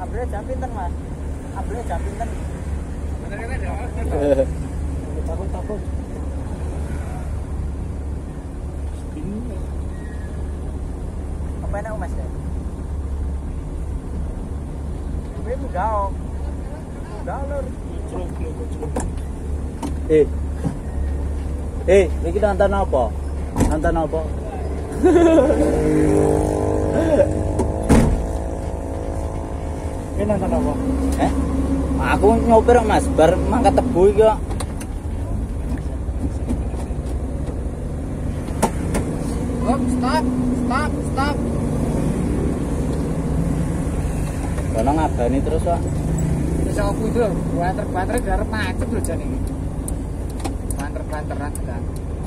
Ambilnya jam pinten, Mas? Ambilnya jam pinten. Takut. Apa enak, Mas ya? Ini enggak, Lur. Ini nonton apa? Nonton apa? Ini nonton apa? Aku nyopir Mas, bar mangkat tebu iki kok. Stop. Kono ngabani terus kok. Wis aku itu lho, banter-banter garep macet lho jan iki. Banter-banteran kan.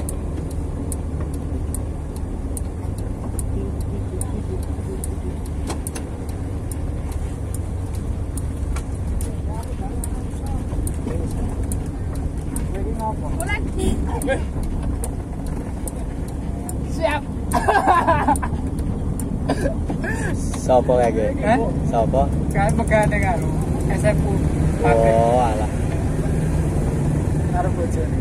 Siap. Sopo kae? Sopo? Kan megane karo SMU. Oh, alah. Karo bojone.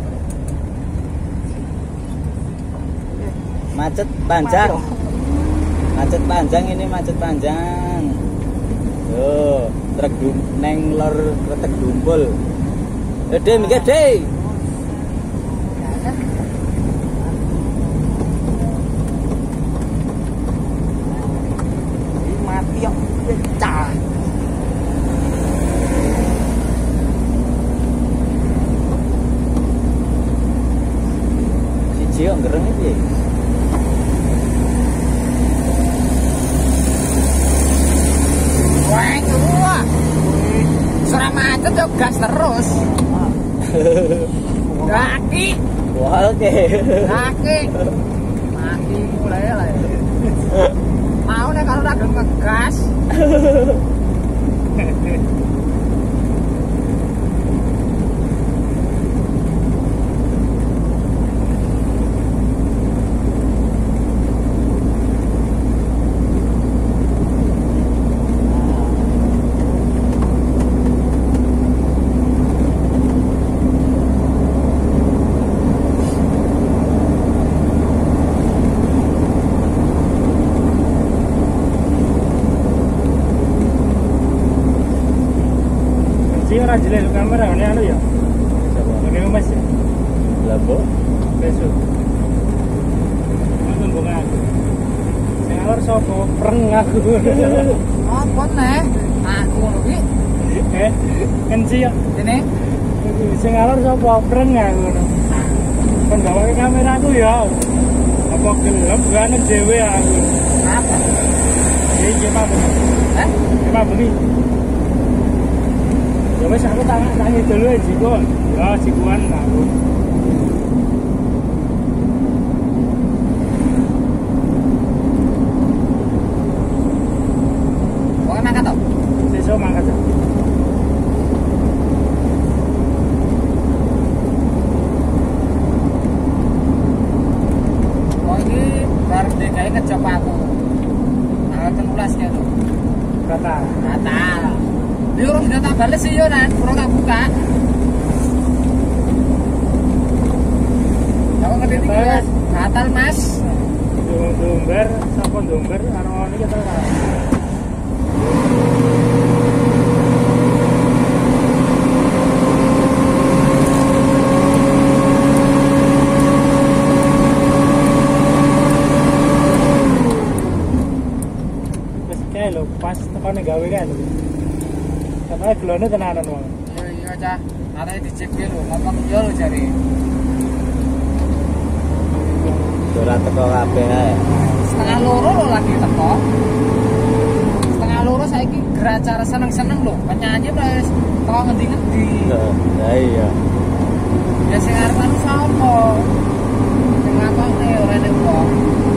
Macet panjang. Macet panjang ini, macet panjang. Tuh, truk neng lor retek dumpul. Gede, gede. Mati yang pecah. Siji kok ngereng iki. Wah, serah macet yo gas terus. Kaki. Wah, oke. Kaki. Mati mulai lah. Mau nek kalau ra gelem ngegas. Ora jelek kamera ini anu ya. Ini Mas ya. Labo. Besok. Aku mbok aku. Sing alor sapa? Preng aku. Apa neh? Aku ngono ki. Kenci ya. Dene. Sing alor sapa? Preng aku ngono. Kon gawe kamera aku ya. Apa gelem gane dhewe aku. Apa? Iki Pak. Pak Bumi. Ya wis aku tangi dulu ya Jiko. Ya Jikuan aku. Wong mangkat to? Sesuk mangkat. Oh ini bar DKI ngejop aku. Tanggal 13 ya tuh. Kata. Dia orang sudah tak bales sih yo nan, orang tak buka. Aku ngerti Mas, batal Mas. Domber, sapa domber karo iki ketel. Wis kae lho, pas tekone gawe kae lho. Katanya gelone tenanan wong. Iya Cah, arek dicek ki lho, ngomong yo lho jare. Ora teko kabeh ae. Setengah loro lho lagi teko. Setengah loro saiki gerak cara seneng-seneng lho. Penyanyi wis teko ngendi-ngendi. Lah iya. Ya sing arep anu sapa? Sing ngakone ora nek wong.